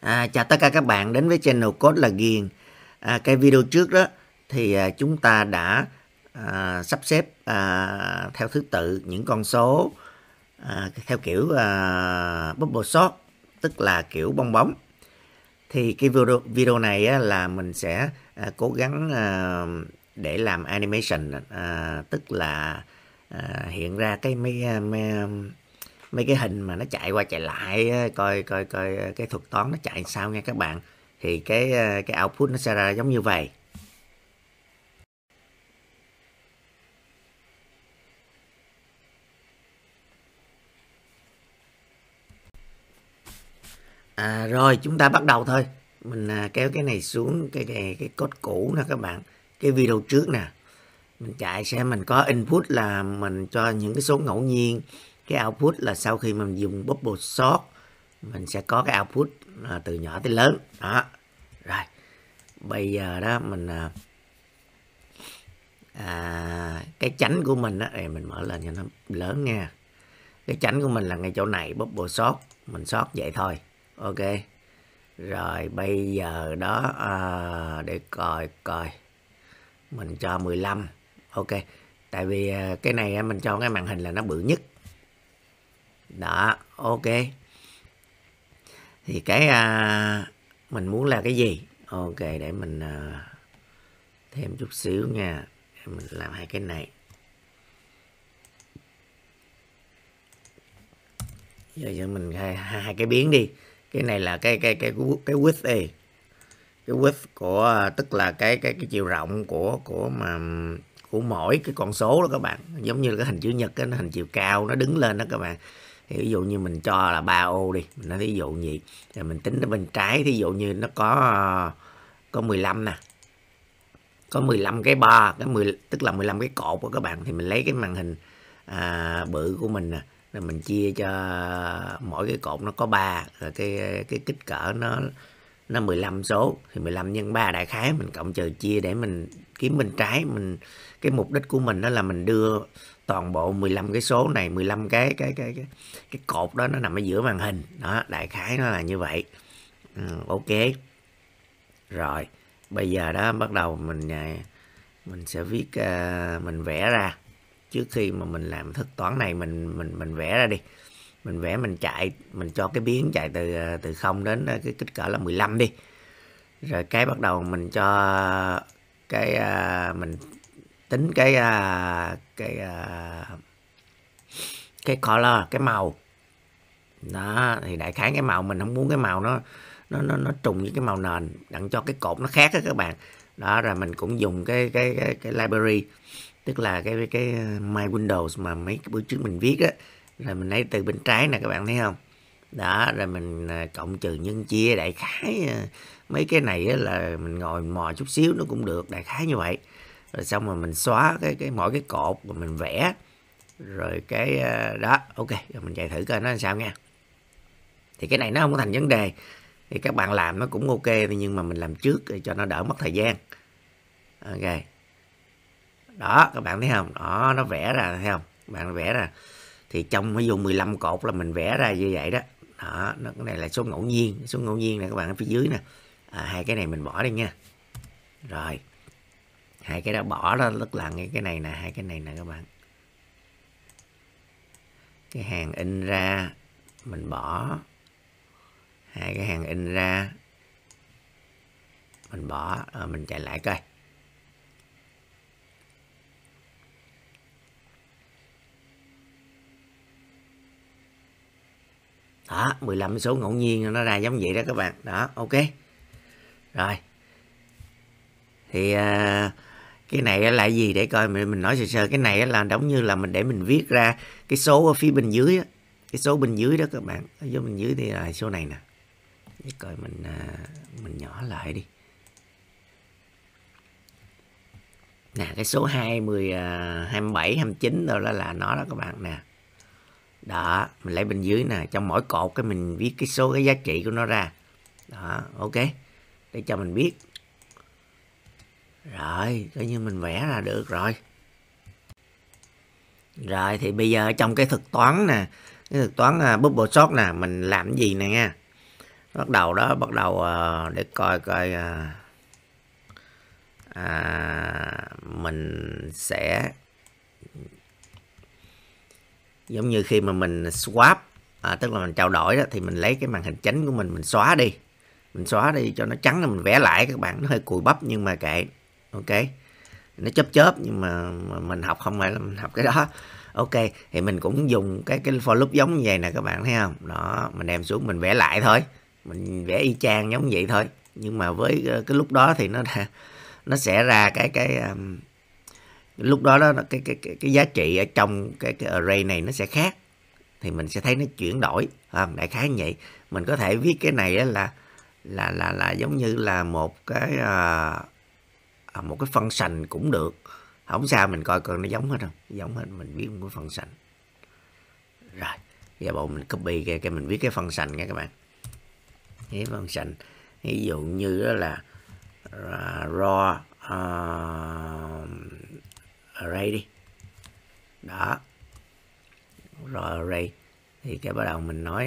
Chào tất cả các bạn đến với channel Code là Ghiền. Cái video trước đó thì chúng ta đã sắp xếp theo thứ tự những con số theo kiểu bubble sort, tức là kiểu bong bóng. Thì cái video này là mình sẽ cố gắng để làm animation, tức là hiện ra cái mấy cái hình mà nó chạy qua chạy lại, coi cái thuật toán nó chạy sao nha các bạn. Thì cái output nó sẽ ra giống như vậy. Rồi chúng ta bắt đầu thôi. Mình kéo cái này xuống, cái code cũ nè các bạn. Cái video trước nè, mình chạy xem mình có input là mình cho những cái số ngẫu nhiên. Cái output là sau khi mình dùng bubble sort, mình sẽ có cái output từ nhỏ tới lớn đó. Rồi bây giờ đó mình cái chánh của mình đó, mình mở lên cho nó lớn nha. Cái chánh của mình là ngay chỗ này, bubble sort, mình sort vậy thôi. Ok, rồi bây giờ đó để coi mình cho 15. Ok, tại vì cái này mình cho cái màn hình là nó bự nhất đó. Ok, thì cái mình muốn là cái gì? Ok, để mình thêm chút xíu nha. Mình làm hai cái này. Giờ mình hai cái biến đi. Cái này là cái width đây. Cái width của, tức là cái chiều rộng của mỗi cái con số đó các bạn. Giống như là cái hình chữ nhật, cái hình chiều cao nó đứng lên đó các bạn. Thì ví dụ như mình cho là 3 ô đi, mình nói ví dụ gì, rồi mình tính ở bên trái, thí dụ như nó có 15 nè, có 15 cái bar, tức là 15 cái cột của các bạn. Thì mình lấy cái màn hình bự của mình nè, rồi mình chia cho mỗi cái cột nó có 3, rồi cái kích cỡ nó 15 số, thì 15 nhân 3 đại khái mình cộng trừ chia để mình kiếm bên trái. Cái mục đích của mình đó là mình đưa toàn bộ 15 cái số này, 15 cái cột đó nó nằm ở giữa màn hình đó, đại khái nó là như vậy. Ok, rồi bây giờ đó bắt đầu mình sẽ viết, mình vẽ ra. Trước khi mà mình làm thức toán này, mình vẽ ra đi. Mình vẽ, mình chạy, mình cho cái biến chạy từ 0 đến cái kích cỡ là 15 đi. Rồi cái bắt đầu mình cho cái mình tính cái color, cái màu đó. Thì đại khái cái màu mình không muốn cái màu nó trùng với cái màu nền, đặng cho cái cột nó khác đó các bạn. Đó, rồi mình cũng dùng cái library, tức là cái My Windows mà mấy cái bữa trước mình viết á. Rồi mình lấy từ bên trái nè các bạn thấy không đó, rồi mình cộng trừ nhân chia, đại khái mấy cái này là mình ngồi mò chút xíu nó cũng được, đại khái như vậy. Rồi xong rồi mình xóa cái mỗi cái cột, rồi mình vẽ rồi cái đó. Ok, rồi mình chạy thử coi nó làm sao nha. Thì cái này nó không có thành vấn đề, thì các bạn làm nó cũng ok, nhưng mà mình làm trước để cho nó đỡ mất thời gian. Ok, đó các bạn thấy không, đó nó vẽ ra, thấy không bạn, vẽ ra. Thì trong ví dụ 15 cột là mình vẽ ra như vậy đó. Đó, cái này là số ngẫu nhiên, số ngẫu nhiên này các bạn ở phía dưới nè. Hai cái này mình bỏ đi nha. Rồi hai cái đó bỏ đó, tức là cái này nè, hai cái này nè các bạn. Cái hàng in ra mình bỏ, hai cái hàng in ra mình bỏ. Mình chạy lại coi. Đó, 15 số ngẫu nhiên nó ra giống vậy đó các bạn. Đó, ok. Rồi. Thì cái này là gì để coi, mình nói sơ sơ. Cái này là giống như là để mình viết ra cái số ở phía bên dưới á. Cái số bên dưới đó các bạn. Ở bên dưới thì là số này nè. Để coi mình nhỏ lại đi. Nè, cái số 20, 27, 29 rồi đó là nó đó các bạn nè. Đó, mình lấy bên dưới nè, trong mỗi cột cái mình viết cái số, cái giá trị của nó ra. Đó, ok. Để cho mình biết. Rồi, coi như mình vẽ ra được rồi. Rồi thì bây giờ trong cái thực toán nè, cái thực toán bubble sort nè, mình làm cái gì nè nha. bắt đầu để coi mình sẽ giống như khi mà mình swap, tức là mình trao đổi đó, thì mình lấy cái màn hình chính của mình xóa đi cho nó trắng, là mình vẽ lại các bạn. Nó hơi cùi bắp nhưng mà kệ, ok, nó chớp nhưng mà mình học không phải là mình học cái đó. Ok, thì mình cũng dùng cái for loop giống như vậy nè các bạn thấy không, đó mình đem xuống mình vẽ lại thôi, mình vẽ y chang giống vậy thôi, nhưng mà với cái lúc đó thì nó sẽ ra cái lúc đó cái giá trị ở trong cái array này nó sẽ khác, thì mình sẽ thấy nó chuyển đổi, đại khái như vậy. Mình có thể viết cái này là giống như là một cái function cũng được, không sao, mình coi nó giống hết không, giống hết, mình viết một cái function. Rồi giờ bộ mình copy cái mình viết cái function nha các bạn, cái function ví dụ như đó là raw array đi, đó raw array, thì cái bắt đầu mình nói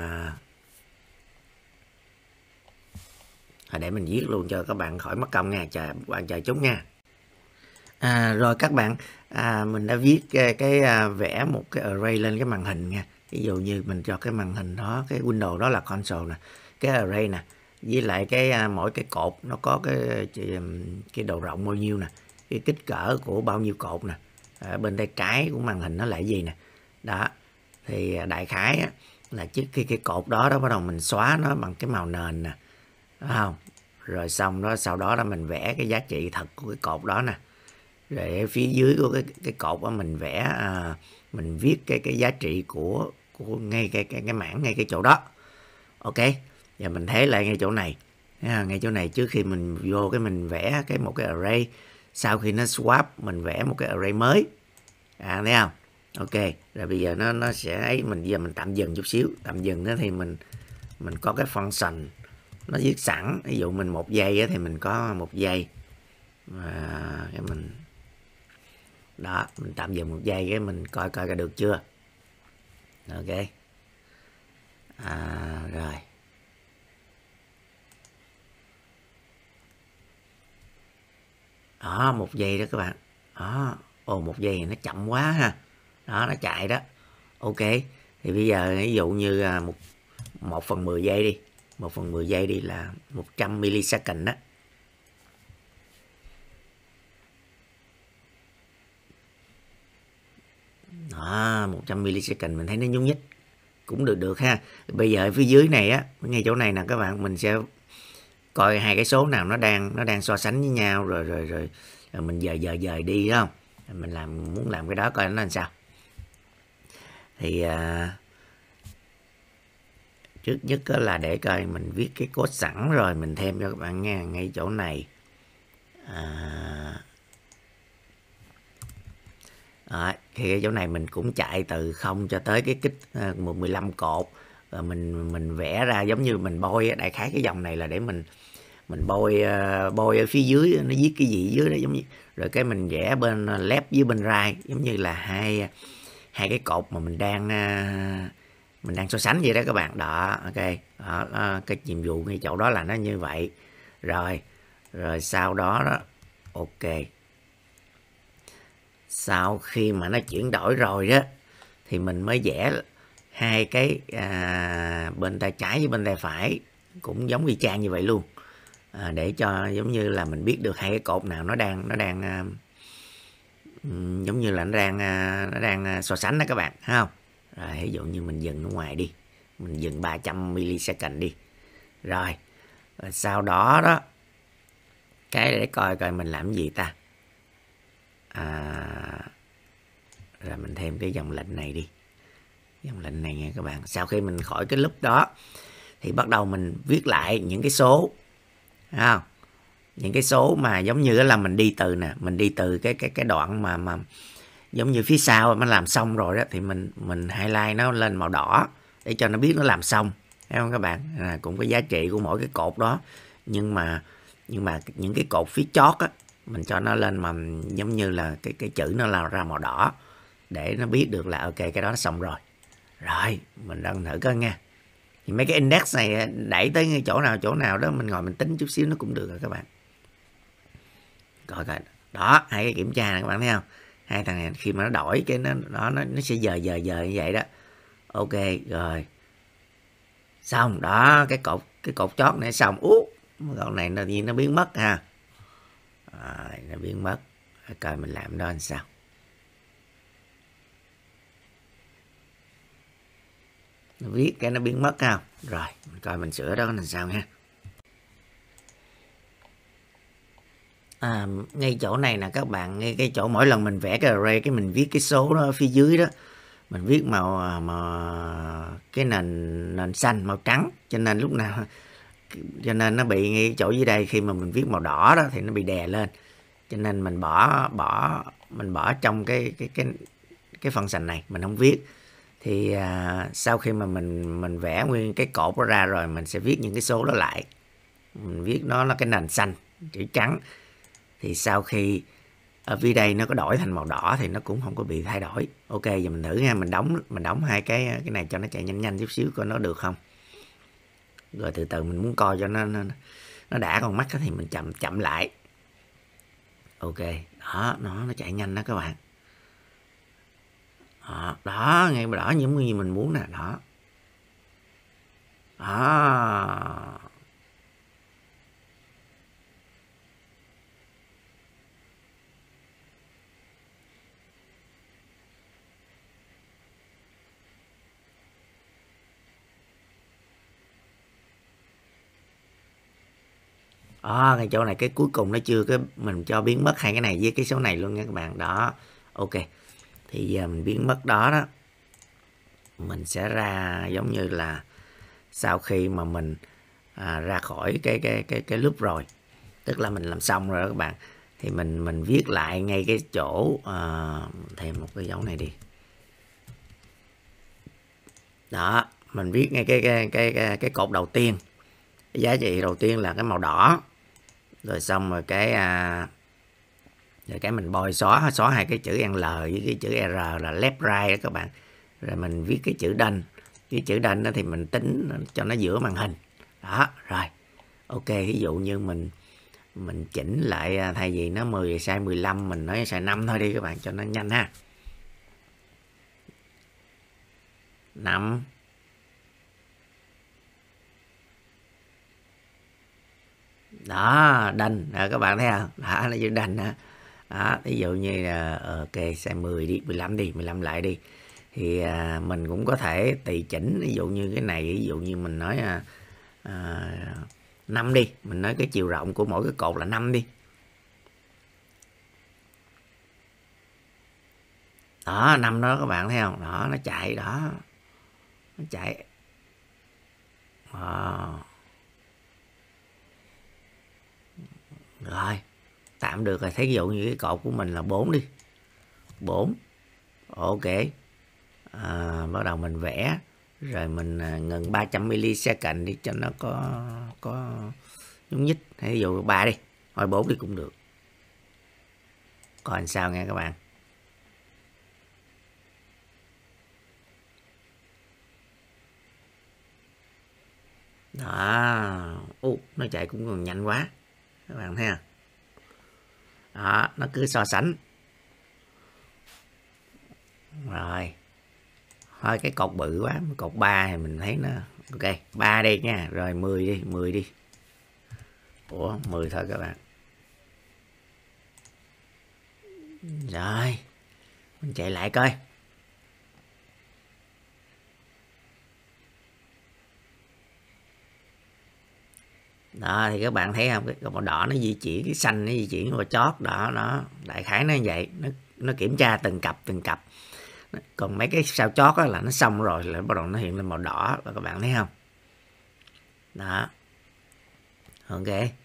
để mình viết luôn cho các bạn khỏi mất công nha, chờ chút nha. Rồi các bạn, mình đã viết vẽ một cái array lên cái màn hình nha. Ví dụ như mình cho cái màn hình đó, cái window đó là console nè, cái array nè, với lại mỗi cái cột nó có cái độ rộng bao nhiêu nè, cái kích cỡ của bao nhiêu cột nè, ở bên tay trái của màn hình nó là gì nè. Đó, thì đại khái là trước khi cái cột đó bắt đầu mình xóa nó bằng cái màu nền nè, đúng không? Rồi xong đó, sau đó mình vẽ cái giá trị thật của cái cột đó nè. Rồi phía dưới của cái cột đó mình vẽ, mình viết cái giá trị của ngay cái mảng ngay cái chỗ đó. Ok, giờ mình thấy lại ngay chỗ này, ngay chỗ này trước khi mình vô cái mình vẽ một cái array, sau khi nó swap mình vẽ một cái array mới, thấy không? Ok, rồi bây giờ nó sẽ ấy, giờ mình tạm dừng chút xíu, tạm dừng đó thì mình có cái function nó viết sẵn, ví dụ mình 1 giây thì mình có 1 giây, và cái mình đó, mình tạm dừng 1 giây cái mình coi được chưa. Ok, rồi đó, 1 giây đó các bạn. Đó, 1 giây thì nó chậm quá ha, đó nó chạy đó. Ok, thì bây giờ ví dụ như 1/10 giây đi, 1/10 giây đi là 100 millisecond đó. Đó, 100 millisecond mình thấy nó nhúc nhích cũng được ha. Bây giờ ở phía dưới này á, ngay chỗ này nè các bạn, mình sẽ coi hai cái số nào nó đang so sánh với nhau, rồi mình dời đi, đúng không? Mình muốn làm cái đó coi nó làm sao. Thì trước nhất là để coi mình viết cái code sẵn rồi mình thêm cho các bạn nghe. Ngay chỗ này thì cái chỗ này mình cũng chạy từ 0 cho tới cái kích 15 cột, rồi mình vẽ ra giống như mình bôi, đại khái cái dòng này là để mình bôi ở phía dưới nó viết cái gì dưới đó, giống như rồi cái mình vẽ bên left với bên right, giống như là hai cái cột mà mình đang so sánh vậy đó các bạn. Đó, ok, đó, cái nhiệm vụ ngay chỗ đó là nó như vậy. Rồi sau đó ok, sau khi mà nó chuyển đổi rồi đó thì mình mới vẽ hai cái bên tay trái với bên tay phải cũng giống y chang như vậy luôn, để cho giống như là mình biết được hai cái cột nào nó đang giống như là nó đang so sánh đó các bạn, thấy không? Rồi ví dụ như mình dừng ở ngoài đi, mình dừng 300 millisecond đi. Rồi sau đó cái để coi mình làm gì ta. Rồi mình thêm cái dòng lệnh này đi, dòng lệnh này nha các bạn. Sau khi mình khỏi cái loop đó thì bắt đầu mình viết lại những cái số, thấy không? Những cái số mà giống như là mình đi từ nè, mình đi từ cái đoạn mà giống như phía sau nó làm xong rồi đó, thì mình highlight nó lên màu đỏ để cho nó biết nó làm xong, thấy không các bạn? Cũng có giá trị của mỗi cái cột đó, nhưng mà những cái cột phía chót á mình cho nó lên mà giống như là cái chữ nó là ra màu đỏ để nó biết được là ok cái đó nó xong rồi. Rồi mình đăng thử coi nha. Thì mấy cái index này đẩy tới chỗ nào đó mình ngồi mình tính chút xíu nó cũng được rồi các bạn. Coi coi đó, hai cái kiểm tra này các bạn thấy không, hai thằng này khi mà nó đổi cái nó sẽ dời như vậy đó. Ok rồi xong đó, cái cột chót này xong. Con này tự nhiên nó biến mất ha. Rồi, nó biến mất. Coi mình làm đó làm sao. Nó viết cái nó biến mất không. Rồi mình coi mình sửa đó làm sao ha. Ngay chỗ này nè các bạn, ngay cái chỗ mỗi lần mình vẽ cái array cái mình viết cái số đó ở phía dưới đó, mình viết màu cái nền xanh màu trắng, cho nên nó bị ngay chỗ dưới đây, khi mà mình viết màu đỏ đó thì nó bị đè lên, cho nên mình bỏ trong cái function này mình không viết. Thì sau khi mà mình vẽ nguyên cái cột đó ra rồi, mình sẽ viết những cái số đó lại, mình viết nó là cái nền xanh chữ trắng. Thì sau khi ở phía đây nó có đổi thành màu đỏ thì nó cũng không có bị thay đổi. Ok, giờ mình thử nha, mình đóng hai cái này cho nó chạy nhanh chút xíu coi nó được không. Rồi từ từ mình muốn coi cho nó đã con mắt thì mình chậm lại. Ok, đó nó chạy nhanh đó các bạn. Đó ngay đỏ giống như mình muốn nè, đó. Cái chỗ này cái cuối cùng nó chưa, mình cho biến mất hai cái này với cái số này luôn nha các bạn. Đó, ok. Thì giờ mình biến mất đó, mình sẽ ra giống như là sau khi mà mình ra khỏi cái loop rồi, tức là mình làm xong rồi đó các bạn, thì mình viết lại ngay cái chỗ thêm một cái dấu này đi. Đó, mình viết ngay cái cột đầu tiên, cái giá trị đầu tiên là cái màu đỏ, rồi xong rồi cái mình bôi xóa hai cái chữ L với cái chữ R là left right đó các bạn. Rồi mình viết cái chữ done, cái chữ done đó thì mình tính cho nó giữa màn hình đó. Rồi ok, ví dụ như mình chỉnh lại, thay vì nó 10 sai 15 mình nói sai 5 thôi đi các bạn, cho nó nhanh ha. 5 đó, đành các bạn thấy không, đó nó chữ đành đó. Ví dụ như là ok sai 10 đi, 15 đi, 15 lại đi. Thì mình cũng có thể tùy chỉnh, ví dụ như cái này, ví dụ như mình nói 5 đi, mình nói cái chiều rộng của mỗi cái cột là 5 đi. Đó, 5 đó các bạn thấy không, đó nó chạy đó, nó chạy. Rồi tạm được rồi. Thấy ví dụ như cái cột của mình là 4 đi, 4. Ok, bắt đầu mình vẽ rồi mình ngừng 300 millisecond đi cho nó có nhúc nhích. Ví dụ 3 đi, thôi 4 đi cũng được, coi làm sao nghe các bạn. Đó, nó chạy cũng còn nhanh quá các bạn thấy không. Đó, nó cứ so sánh. Rồi thôi cái cột bự quá, cột 3 thì mình thấy nó ok, 3 đi nha. Rồi 10 đi, 10 đi. 10 thôi các bạn. Rồi mình chạy lại coi. Đó thì các bạn thấy không, cái màu đỏ nó di chuyển, cái xanh nó di chuyển qua chót đó, nó đại khái nó như vậy, nó kiểm tra từng cặp. Còn mấy cái sao chót đó là nó xong rồi, là bắt đầu nó hiện lên màu đỏ là các bạn thấy không. Đó, ok.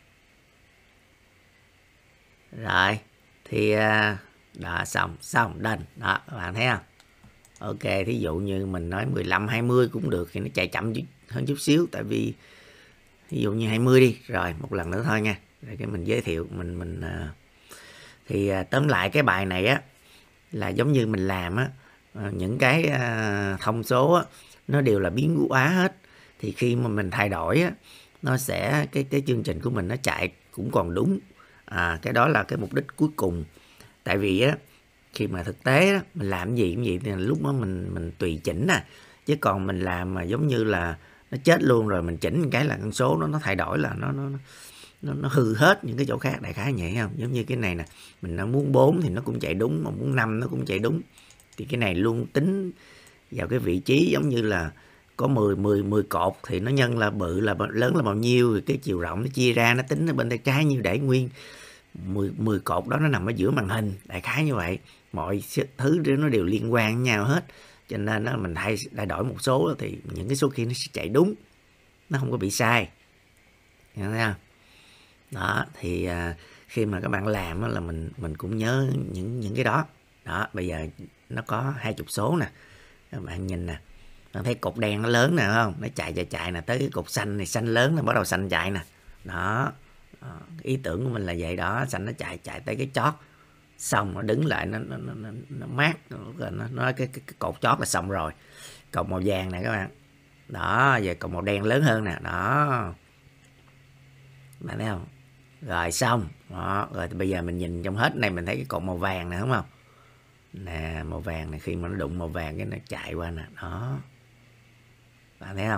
Rồi thì đó, xong done đó các bạn thấy không. Ok, thí dụ như mình nói 15 20 cũng được thì nó chạy chậm hơn chút xíu, tại vì ví dụ như 20 đi. Rồi một lần nữa thôi nha, rồi cái mình giới thiệu thì tóm lại cái bài này á là giống như mình làm á, những cái thông số á, nó đều là biến hóa hết. thì khi mà mình thay đổi á, nó sẽ cái chương trình của mình nó chạy cũng còn đúng. Cái đó là cái mục đích cuối cùng. Tại vì á, khi mà thực tế á, mình làm cái gì cũng vậy thì lúc đó mình tùy chỉnh nè, chứ còn mình làm mà giống như là nó chết luôn rồi mình chỉnh cái là con số nó thay đổi là nó hư hết những cái chỗ khác, đại khái vậy không? Giống như cái này nè, mình nó muốn 4 thì nó cũng chạy đúng, mà muốn 5 nó cũng chạy đúng. Thì cái này luôn tính vào cái vị trí giống như là có 10 cột thì nó nhân là bự là lớn là bao nhiêu, rồi cái chiều rộng nó chia ra nó tính ở bên tay trái như để nguyên 10 cột đó nó nằm ở giữa màn hình, đại khái như vậy. Mọi thứ nó đều liên quan với nhau hết, cho nên đó mình thay đổi một số thì những cái số kia nó sẽ chạy đúng, nó không có bị sai, hiểu không? Đó thì khi mà các bạn làm là mình cũng nhớ những cái đó. Đó, bây giờ nó có 20 số nè, các bạn nhìn nè, bạn thấy cột đen nó lớn nè, không? Nó chạy nè, tới cái cột xanh này, xanh lớn nó bắt đầu xanh chạy nè. Đó, ý tưởng của mình là vậy đó, xanh nó chạy tới cái chót, xong nó đứng lại, nó mát, nó cái cột chót là xong rồi. Cột màu vàng nè các bạn, đó, giờ cột màu đen lớn hơn nè, đó, bạn thấy không? Rồi xong đó, rồi bây giờ mình nhìn trong hết này mình thấy cái cột màu vàng nè, đúng không? Nè, màu vàng này khi mà nó đụng màu vàng cái nó chạy qua nè, đó, bạn thấy không?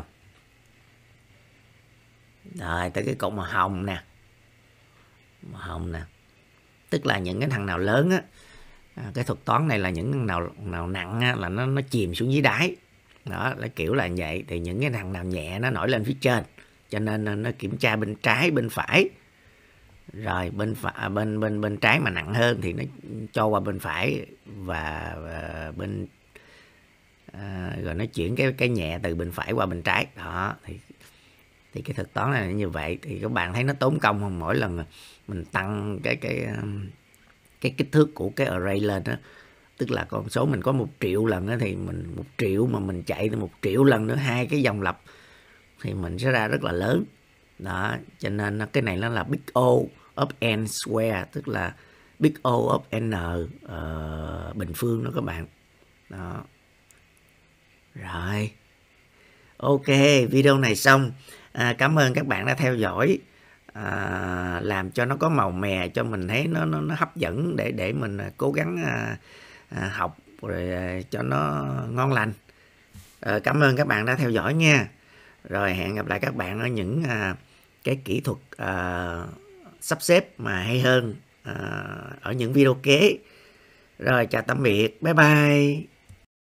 Rồi tới cái cột màu hồng nè, màu hồng nè, tức là những cái thằng nào lớn á, cái thuật toán này là những thằng nào nặng á, là nó chìm xuống dưới đáy, đó là kiểu là vậy. Thì những cái thằng nào nhẹ nó nổi lên phía trên, cho nên nó kiểm tra bên trái bên phải, rồi bên trái mà nặng hơn thì nó cho qua bên phải, và bên rồi nó chuyển cái nhẹ từ bên phải qua bên trái. Đó thì cái thuật toán này là như vậy. Thì các bạn thấy nó tốn công không? Mỗi lần mình tăng cái kích thước của cái array lên đó, tức là con số mình có 1 triệu lần đó, thì mình 1 triệu mà mình chạy từ 1 triệu lần nữa, 2 cái dòng lặp thì mình sẽ ra rất là lớn. Đó, cho nên cái này nó là big O of n square, tức là big O of n bình phương đó các bạn. Đó. Rồi. Ok, video này xong. Cảm ơn các bạn đã theo dõi. Làm cho nó có màu mè, cho mình thấy nó hấp dẫn để mình cố gắng học rồi cho nó ngon lành. Cảm ơn các bạn đã theo dõi nha. Rồi hẹn gặp lại các bạn ở những cái kỹ thuật sắp xếp mà hay hơn ở những video kế. Rồi chào tạm biệt, bye bye.